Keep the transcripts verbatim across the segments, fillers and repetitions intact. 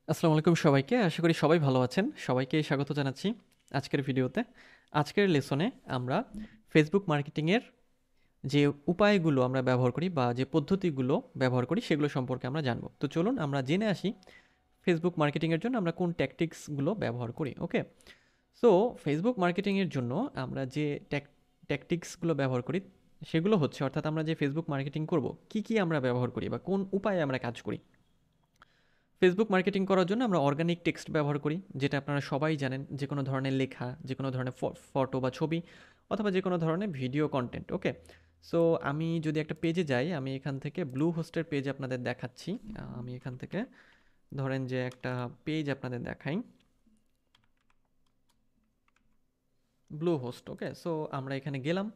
আসসালামু আলাইকুম সবাইকে। আশা করি সবাই ভালো আছেন। সবাইকে স্বাগত জানাচ্ছি আজকের ভিডিওতে। আজকের লেসনে আমরা ফেসবুক মার্কেটিংয়ের যে উপায়গুলো আমরা ব্যবহার করি বা যে পদ্ধতিগুলো ব্যবহার করি সেগুলো সম্পর্কে আমরা জানব। তো চলুন আমরা জেনে আসি ফেসবুক মার্কেটিংয়ের জন্য আমরা কোন ট্যাকটিক্সগুলো ব্যবহার করি। ওকে? সো ফেসবুক মার্কেটিংয়ের জন্য আমরা যে ট্যাক ট্যাকটিক্সগুলো ব্যবহার করি সেগুলো হচ্ছে, অর্থাৎ আমরা যে ফেসবুক মার্কেটিং করব কী, কী আমরা ব্যবহার করি বা কোন উপায়ে আমরা কাজ করি। ফেসবুক মার্কেটিং করার জন্য আমরা অর্গানিক টেক্সট ব্যবহার করি, যেটা আপনারা সবাই জানেন। যে কোনো ধরনের লেখা, যে কোনো ধরনের ফটো বা ছবি, অথবা যে কোনো ধরনের ভিডিও কন্টেন্ট। ওকে, সো আমি যদি একটা পেজে যাই, আমি এখান থেকে ব্লু হোস্টের পেজ আপনাদের দেখাচ্ছি। আমি এখান থেকে ধরেন যে একটা পেজ আপনাদের দেখাই, ব্লু হোস্ট। ওকে, সো আমরা এখানে গেলাম।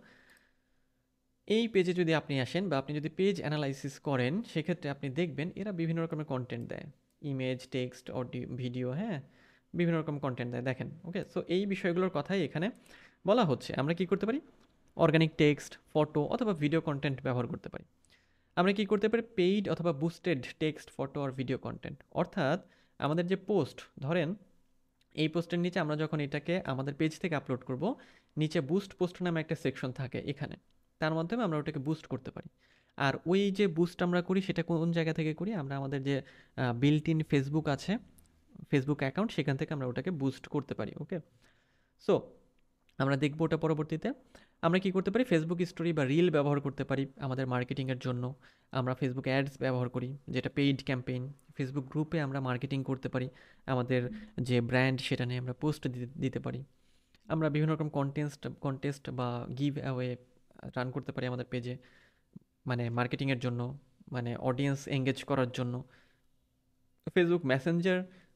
এই পেজে যদি আপনি আসেন বা আপনি যদি পেজ অ্যানালাইসিস করেন, সেক্ষেত্রে আপনি দেখবেন এরা বিভিন্ন রকমের কন্টেন্ট দেয়, ইমেজ, টেক্সট, অডিও, ভিডিও, হ্যাঁ, বিভিন্ন রকম কন্টেন্ট দেয়, দেখেন। ওকে, সো এই বিষয়গুলোর কথাই এখানে বলা হচ্ছে। আমরা কি করতে পারি? অর্গানিক টেক্সট, ফটো অথবা ভিডিও কন্টেন্ট ব্যবহার করতে পারি। আমরা কি করতে পারি? পেইড অথবা বুস্টেড টেক্সট, ফটো আর ভিডিও কন্টেন্ট। অর্থাৎ আমাদের যে পোস্ট, ধরেন এই পোস্টের নিচে আমরা যখন এটাকে আমাদের পেজ থেকে আপলোড করব, নিচে বুস্ট পোস্ট নামে একটা সেকশন থাকে এখানে, তার মাধ্যমে আমরা ওটাকে বুস্ট করতে পারি। আর ওই যে বুস্ট আমরা করি সেটা কোন জায়গা থেকে করি? আমরা আমাদের যে বিল্ট ইন ফেসবুক আছে, ফেসবুক অ্যাকাউন্ট, সেখান থেকে আমরা ওটাকে বুস্ট করতে পারি। ওকে, সো আমরা দেখবো ওটা পরবর্তীতে। আমরা কি করতে পারি? ফেসবুক স্টোরি বা রিল ব্যবহার করতে পারি আমাদের মার্কেটিংয়ের জন্য। আমরা ফেসবুক অ্যাডস ব্যবহার করি, যেটা পেইড ক্যাম্পেইন। ফেসবুক গ্রুপে আমরা মার্কেটিং করতে পারি, আমাদের যে ব্র্যান্ড সেটা নিয়ে আমরা পোস্ট দিতে পারি। আমরা বিভিন্ন রকম কন্টেস্ট কন্টেস্ট বা গিভ অ্যাওয়ে রান করতে পারি আমাদের পেজে, মানে মার্কেটিংয়ের জন্য, মানে অডিয়েন্স এঙ্গেজ করার জন্য। ফেসবুক মেসেঞ্জার,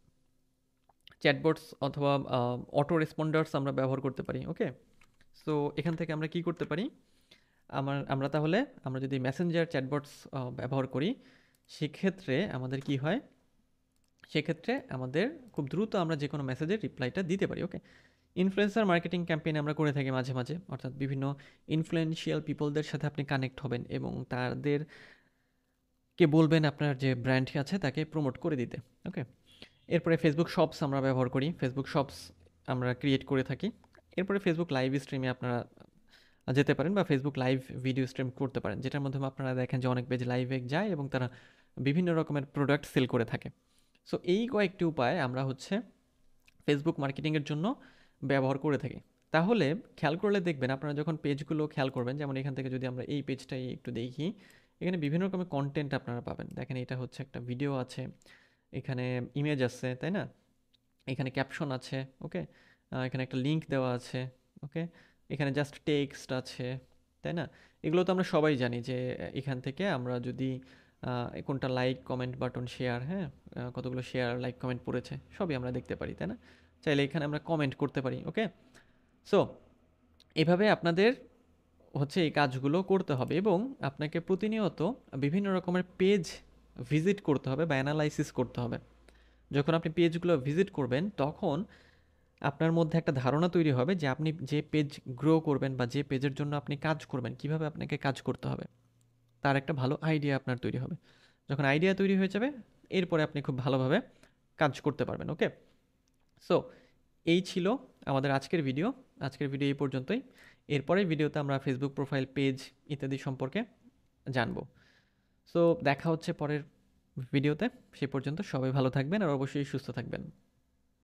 চ্যাটবটস অথবা অটো রেসপন্ডার্স আমরা ব্যবহার করতে পারি। ওকে, সো এখান থেকে আমরা কি করতে পারি? আমার আমরা তাহলে আমরা যদি মেসেঞ্জার, চ্যাটবটস ব্যবহার করি, সেক্ষেত্রে আমাদের কি হয়? সেক্ষেত্রে আমাদের খুব দ্রুত আমরা যে কোনো মেসেজের রিপ্লাইটা দিতে পারি। ওকে, ইনফ্লুয়েন্সার মার্কেটিং ক্যাম্পেইন আমরা করে থাকি মাঝে মাঝে, অর্থাৎ বিভিন্ন ইনফ্লুয়েন্সিয়াল পিপলদের সাথে আপনি কানেক্ট হবেন এবং তাদেরকে বলবেন আপনার যে ব্র্যান্ড আছে তাকে প্রমোট করে দিতে। ওকে, এরপরে ফেসবুক শপস আমরা ব্যবহার করি, ফেসবুক শপস আমরা ক্রিয়েট করে থাকি। এরপরে ফেসবুক লাইভ স্ট্রিমে আপনারা যেতে পারেন বা ফেসবুক লাইভ ভিডিও স্ট্রিম করতে পারেন, যেটার মাধ্যমে আপনারা দেখেন যে অনেক পেজ লাইভে যায় এবং তারা বিভিন্ন রকমের প্রোডাক্ট সেল করে থাকে। সো এই কয়েকটি উপায় আমরা হচ্ছে ফেসবুক মার্কেটিংয়ের জন্য ব্যবহার করে থাকি। তাহলে খেয়াল করলে দেখবেন, আপনারা যখন পেজগুলো খেয়াল করবেন, যেমন এখান থেকে যদি আমরা এই পেজটাই একটু দেখি, এখানে বিভিন্ন রকমের কন্টেন্ট আপনারা পাবেন। দেখেন, এটা হচ্ছে একটা ভিডিও আছে, এখানে ইমেজ আছে, তাই না? এখানে ক্যাপশন আছে। ওকে, এখানে একটা লিঙ্ক দেওয়া আছে। ওকে, এখানে জাস্ট টেক্সট আছে, তাই না? এগুলো তো আমরা সবাই জানি যে এখান থেকে আমরা যদি কোনটা লাইক, কমেন্ট বাটন, শেয়ার, হ্যাঁ, কতগুলো শেয়ার, লাইক, কমেন্ট পড়েছে সবই আমরা দেখতে পারি, তাই না? চাইলে এখানে আমরা কমেন্ট করতে পারি। ওকে, সো এভাবে আপনাদের হচ্ছে এই কাজগুলো করতে হবে এবং আপনাকে প্রতিনিয়ত বিভিন্ন রকমের পেজ ভিজিট করতে হবে বা অ্যানালাইসিস করতে হবে। যখন আপনি পেজগুলো ভিজিট করবেন, তখন আপনার মধ্যে একটা ধারণা তৈরি হবে যে আপনি যে পেজ গ্রো করবেন বা যে পেজের জন্য আপনি কাজ করবেন, কিভাবে আপনাকে কাজ করতে হবে, তার একটা ভালো আইডিয়া আপনার তৈরি হবে। যখন আইডিয়া তৈরি হয়ে যাবে, এরপরে আপনি খুব ভালোভাবে কাজ করতে পারবেন। ওকে, সো এই ছিল আমাদের আজকের ভিডিও। আজকের ভিডিও এই পর্যন্তই। এরপরের ভিডিওতে আমরা ফেসবুক প্রোফাইল, পেজ ইত্যাদি সম্পর্কে জানবো। সো দেখা হচ্ছে পরের ভিডিওতে। সে পর্যন্ত সবাই ভালো থাকবেন আর অবশ্যই সুস্থ থাকবেন।